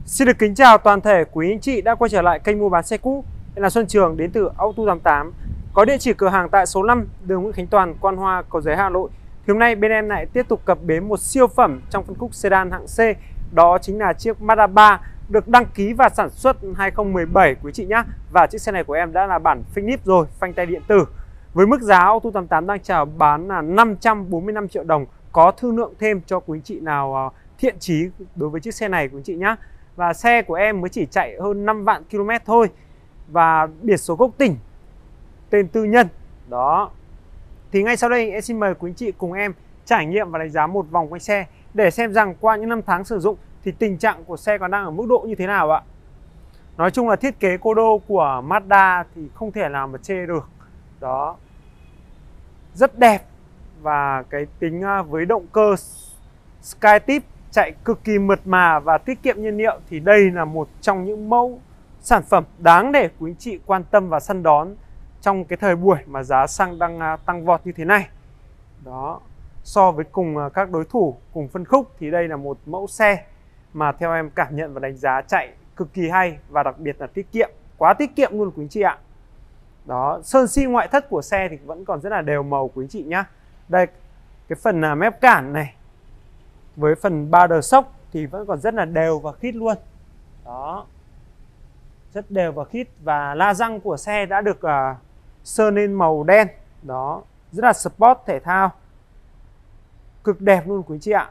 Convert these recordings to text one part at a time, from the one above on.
Xin được kính chào toàn thể quý anh chị đã quay trở lại kênh mua bán xe cũ. Đây là Xuân Trường đến từ Auto88, có địa chỉ cửa hàng tại số 5 đường Nguyễn Khánh Toàn, Quan Hoa, Cầu Giấy, Hà Nội. Thì hôm nay bên em lại tiếp tục cập bến một siêu phẩm trong phân khúc sedan hạng C, đó chính là chiếc Mazda 3 được đăng ký và sản xuất 2017 quý chị nhé. Và chiếc xe này của em đã là bản phanh nip rồi, phanh tay điện tử. Với mức giá Auto88 đang chào bán là 545 triệu đồng, có thương lượng thêm cho quý anh chị nào thiện chí đối với chiếc xe này quý anh chị nhé. Và xe của em mới chỉ chạy hơn 5 vạn km thôi. Và biển số gốc tỉnh, tên tư nhân. Đó. Thì ngay sau đây em xin mời quý anh chị cùng em trải nghiệm và đánh giá một vòng quanh xe, để xem rằng qua những năm tháng sử dụng thì tình trạng của xe còn đang ở mức độ như thế nào ạ. Nói chung là thiết kế cô đô của Mazda thì không thể nào mà chê được. Đó. Rất đẹp. Và cái tính với động cơ Skytip chạy cực kỳ mượt mà và tiết kiệm nhiên liệu thì đây là một trong những mẫu sản phẩm đáng để quý anh chị quan tâm và săn đón trong cái thời buổi mà giá xăng đang tăng vọt như thế này. Đó. So với cùng các đối thủ cùng phân khúc thì đây là một mẫu xe mà theo em cảm nhận và đánh giá chạy cực kỳ hay, và đặc biệt là tiết kiệm, quá tiết kiệm luôn quý anh chị ạ. Đó, sơn xi ngoại thất của xe thì vẫn còn rất là đều màu quý anh chị nhá. Đây, cái phần mép cản này với phần ba đờ sốc thì vẫn còn rất là đều và khít luôn. Đó. Rất đều và khít. Và la răng của xe đã được sơn lên màu đen. Đó. Rất là sport thể thao. Cực đẹp luôn quý anh chị ạ.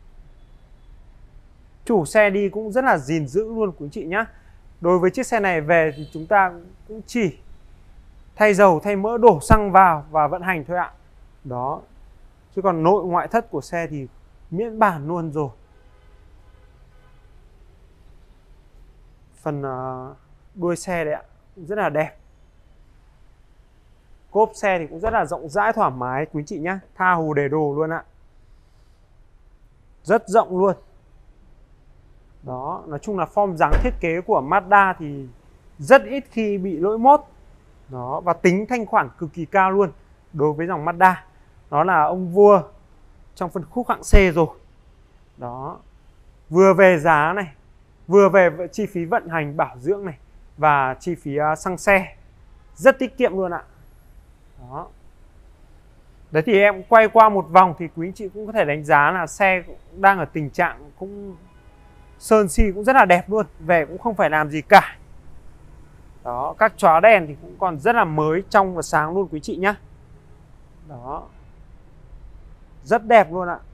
Chủ xe đi cũng rất là gìn giữ luôn quý anh chị nhé. Đối với chiếc xe này về thì chúng ta cũng chỉ thay dầu, thay mỡ, đổ xăng vào và vận hành thôi ạ. Đó. Chứ còn nội ngoại thất của xe thì miễn bản luôn rồi. Phần đuôi xe đấy ạ, cũng rất là đẹp. Cốp xe thì cũng rất là rộng rãi, thoải mái quý chị nhé. Tha hồ để đồ luôn ạ. Rất rộng luôn. Đó, nói chung là form dáng thiết kế của Mazda thì rất ít khi bị lỗi mốt. Đó, và tính thanh khoản cực kỳ cao luôn đối với dòng Mazda. Đó là ông vua trong phân khúc hạng C rồi. Đó. Vừa về giá này, vừa về chi phí vận hành bảo dưỡng này, và chi phí xăng xe rất tiết kiệm luôn ạ. Đó. Đấy thì em quay qua một vòng thì quý anh chị cũng có thể đánh giá là xe cũng đang ở tình trạng cũng sơn xi cũng rất là đẹp luôn, về cũng không phải làm gì cả. Đó, các chóa đèn thì cũng còn rất là mới, trong và sáng luôn quý chị nhá. Đó. Rất đẹp luôn ạ.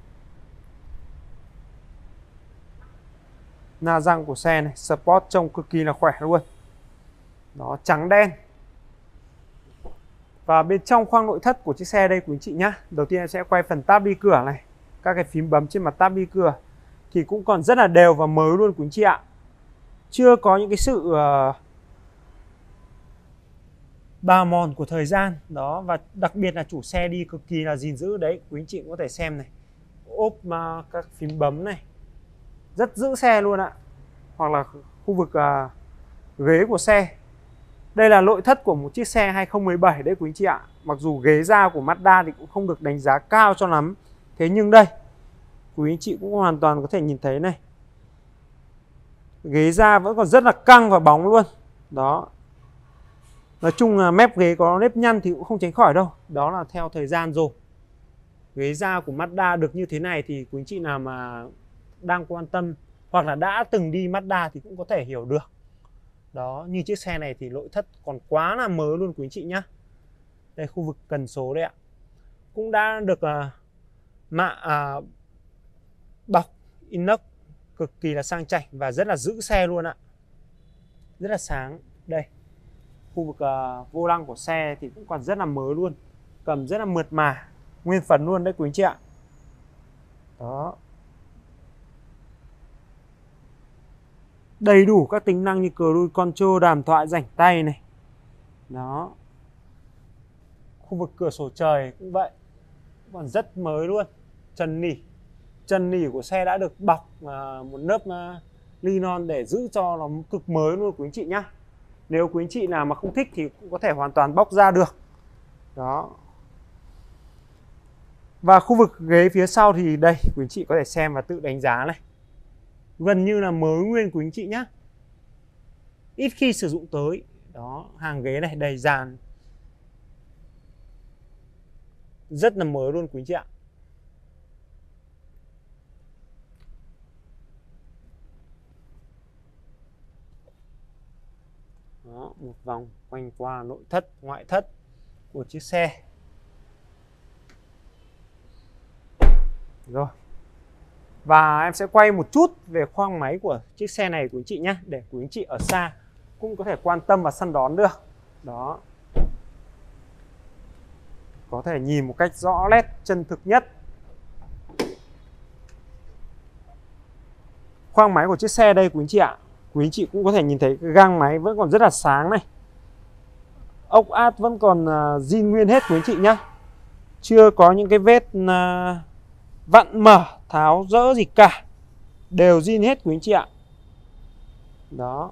La răng của xe này, sport trông cực kỳ là khỏe luôn. Đó, trắng đen. Và bên trong khoang nội thất của chiếc xe đây quý anh chị nhá. Đầu tiên em sẽ quay phần tab bi cửa này. Các cái phím bấm trên mặt tab bi cửa thì cũng còn rất là đều và mới luôn quý anh chị ạ. Chưa có những cái sự bào mòn của thời gian. Đó, và đặc biệt là chủ xe đi cực kỳ là gìn giữ đấy. Quý anh chị cũng có thể xem này. Ốp các phím bấm này, rất giữ xe luôn ạ. Hoặc là khu vực ghế của xe. Đây là nội thất của một chiếc xe 2017 đấy quý anh chị ạ. Mặc dù ghế da của Mazda thì cũng không được đánh giá cao cho lắm. Thế nhưng đây, quý anh chị cũng hoàn toàn có thể nhìn thấy này. Ghế da vẫn còn rất là căng và bóng luôn. Đó. Nói chung là mép ghế có nếp nhăn thì cũng không tránh khỏi đâu. Đó là theo thời gian rồi. Ghế da của Mazda được như thế này thì quý anh chị nào mà đang quan tâm hoặc là đã từng đi Mazda thì cũng có thể hiểu được. Đó, như chiếc xe này thì nội thất còn quá là mới luôn quý anh chị nhá. Đây, khu vực cần số đấy ạ. Cũng đã được bọc inox cực kỳ là sang chảnh và rất là giữ xe luôn ạ. Rất là sáng. Đây, khu vực vô lăng của xe thì cũng còn rất là mới luôn. Cầm rất là mượt mà, nguyên phần luôn đấy quý anh chị ạ. Đó. Đầy đủ các tính năng như cruise control, đàm thoại rảnh tay này. Đó. Khu vực cửa sổ trời cũng vậy, còn rất mới luôn. Trần nỉ của xe đã được bọc một lớp linoleum để giữ cho nó cực mới luôn quý anh chị nhá. Nếu quý anh chị nào mà không thích thì cũng có thể hoàn toàn bóc ra được. Đó. Và khu vực ghế phía sau thì đây, quý anh chị có thể xem và tự đánh giá này. gần như là mới nguyên quý anh chị nhé, ít khi sử dụng tới. Đó, hàng ghế này đầy dàn, rất là mới luôn quý anh chị ạ. Đó, một vòng quanh qua nội thất ngoại thất của chiếc xe. Rồi, và em sẽ quay một chút về khoang máy của chiếc xe này của anh chị nhé, để quý anh chị ở xa cũng có thể quan tâm và săn đón được. Đó, có thể nhìn một cách rõ nét chân thực nhất. Khoang máy của chiếc xe đây quý anh chị ạ, quý anh chị cũng có thể nhìn thấy cái gang máy vẫn còn rất là sáng này, ốc át vẫn còn zin nguyên hết quý anh chị nhé, chưa có những cái vết vặn mở tháo rỡ gì cả, đều zin hết quý anh chị ạ. Đó,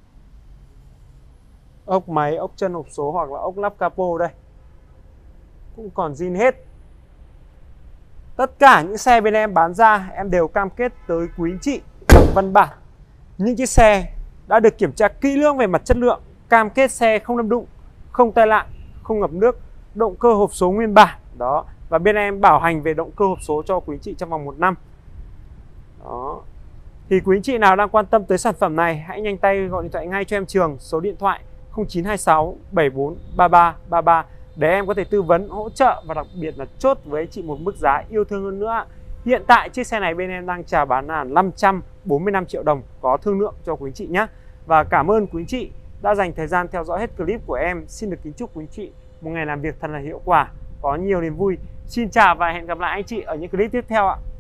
ốc máy, ốc chân hộp số hoặc là ốc lắp capo đây cũng còn zin hết. Tất cả những xe bên em bán ra em đều cam kết tới quý anh chị bằng văn bản những chiếc xe đã được kiểm tra kỹ lưỡng về mặt chất lượng, cam kết xe không đâm đụng, không tai nạn, không ngập nước, động cơ hộp số nguyên bản. Đó, và bên em bảo hành về động cơ hộp số cho quý anh chị trong vòng 1 năm. Đó, thì quý anh chị nào đang quan tâm tới sản phẩm này hãy nhanh tay gọi điện thoại ngay cho em Trường, số điện thoại 0926 74 33 33 để em có thể tư vấn, hỗ trợ và đặc biệt là chốt với chị một mức giá yêu thương hơn nữa. Hiện tại chiếc xe này bên em đang chào bán là 545 triệu đồng, có thương lượng cho quý anh chị nhé. Và cảm ơn quý anh chị đã dành thời gian theo dõi hết clip của em. Xin được kính chúc quý anh chị một ngày làm việc thật là hiệu quả, có nhiều niềm vui. Xin chào và hẹn gặp lại anh chị ở những clip tiếp theo ạ.